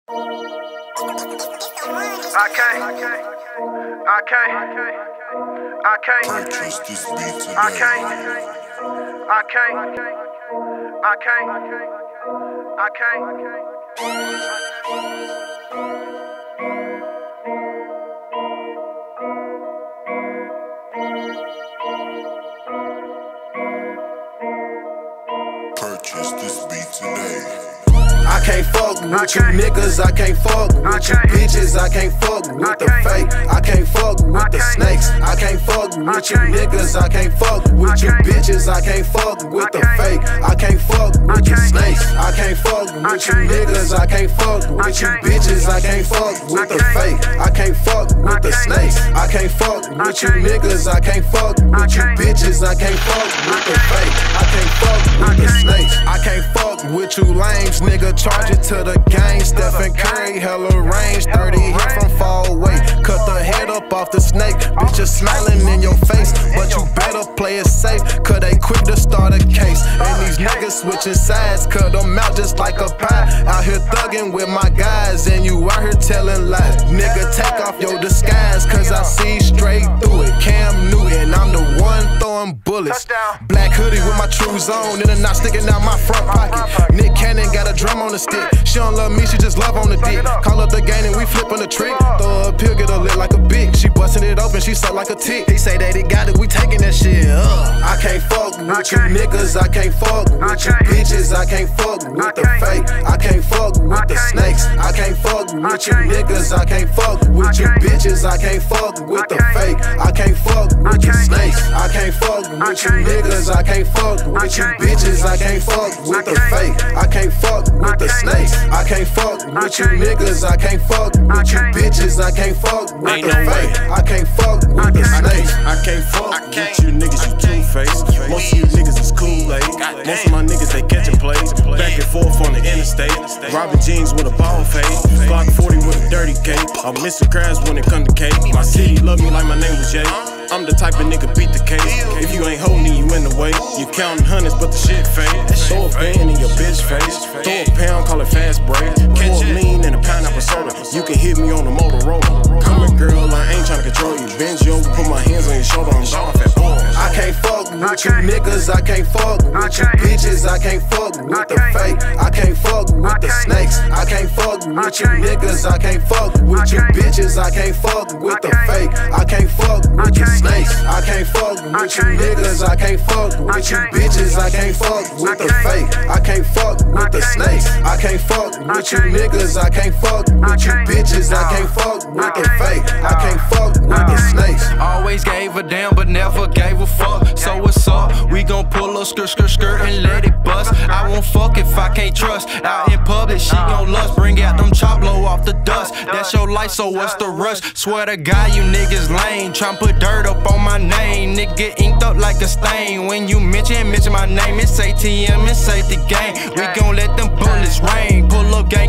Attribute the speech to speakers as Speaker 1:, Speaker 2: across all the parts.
Speaker 1: Purchase this beat today.
Speaker 2: I can't fuck with you niggas, I can't fuck with you bitches, I can't fuck with the fake, I can't fuck with the snakes, I can't fuck with you niggas, I can't fuck with you bitches, I can't fuck with the fake, I can't fuck with you snakes, I can't fuck with you niggas, I can't fuck with you bitches, I can't fuck with the fake, I can't fuck with the snakes, I can't fuck with you niggas, I can't fuck with you bitches, I can't fuck with the fake, I can't fuck with the snakes, I can't fuck with you lames, nigga. Charge it to the game, Stephen Curry, hella range, 30 hit from far away. Cut the head up off the snake, bitches smiling in your face. But you better play it safe, cause they quick to start a case. And these niggas switching sides, cut them out just like a pie. Out here thugging with my guys, and you out here telling lies. Nigga, take off your disguise, cause I see straight through it. Cam Newton, I'm the one throwing bullets. Black hoodie with my trues on, and a knot sticking out my front pocket. Nick Cannon got a drum on the stick. She don't love me, she just love on the dick. Call up the game and we flippin' the trick. Throw a pill, get her lit like a bitch. She bustin' it open, she suck like a tick. He say that he got it, we taking that shit. I can't fuck with you niggas, I can't fuck with you bitches, I can't fuck with the fake, I can't fuck with the snakes, I can't fuck with you niggas, I can't fuck with you bitches, I can't fuck with the fake, I can't fuck with you snakes, I can't fuck with you niggas, I can't fuck with you bitches, I can't fuck with the fake, I can't fuck with the snakes, I can't fuck with you niggas, I can't fuck with you bitches, I can't fuck with the fake, I can't fuck with the snakes,
Speaker 3: I can't fuck with you niggas, you two-faced. Most of you niggas is Kool-Aid. Most of my niggas, they catchin' plays. Back and forth on the interstate. Robbing jeans with a ball fade. Glock 40 with a dirty cape. I'm Mr. Krabs when it come to cake. My city love me like my name was Jay. I'm the type of nigga beat the case. If you ain't holding, you in the way. You counting hundreds, but the shit fade. Throw a band in your bitch face. Throw a pound, call it fast break. Pour a lean in a pineapple soda. You can hit me on the Motorola. Come here, girl, I ain't tryna control you. Bend you over, put my hands on your shoulder. I'm gone fat boy.
Speaker 2: I can't fuck with you niggas, I can't fuck with you bitches, I can't fuck with the fake, I can't fuck with the snakes, I can't fuck with you niggas, I can't fuck with you bitches, I can't fuck with the fake, I can't fuck with you snakes, I can't fuck with you niggas, I can't fuck with you bitches, I can't fuck with the fake, I can't fuck with the snakes, I can't fuck with you niggas, I can't fuck with you bitches, I can't fuck with the fake, I can't fuck with the snakes.
Speaker 4: Always gave a damn but never gave a fuck. So what's up? We gon' pull up skirt and let it bust. I won't fuck if I can't trust. Out in public, she gon' lust. Bring out them chop, blow off the dust. That's your life, so what's the rush? Swear to God, you niggas lame. Tryna put dirt up on my name. Nigga inked up like a stain. When you mention my name, it's ATM, it's safety game. We gon' let them bullets rain. Pull up gang.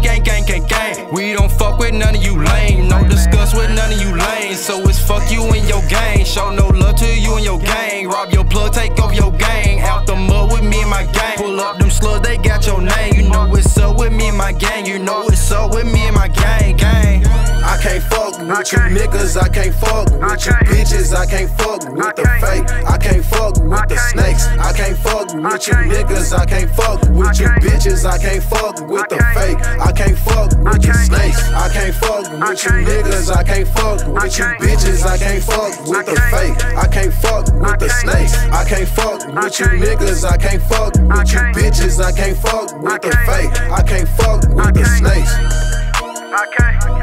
Speaker 4: We don't fuck with none of you lame. No discuss with none of you lame. So it's fuck you and your gang. Show no love to you and your gang. Rob your plug, take off your gang. Out the mud with me and my gang. Pull up them slugs, they got your name. You know it's up with me and my gang. You know it's up with me and my gang.
Speaker 2: I can't fuck with you niggas, I can't fuck with you bitches, I can't fuck with the fake, I can't fuck with the snakes, I can't fuck with you niggas, I can't fuck with you bitches, I can't fuck with the fake, I can't fuck with you snakes, I can't fuck with you niggas, I can't fuck with you bitches, I can't fuck with the fake, I can't fuck with the snakes, I can't fuck with you niggas, I can't fuck with you bitches, I can't fuck with the fake, I can't fuck with the snakes.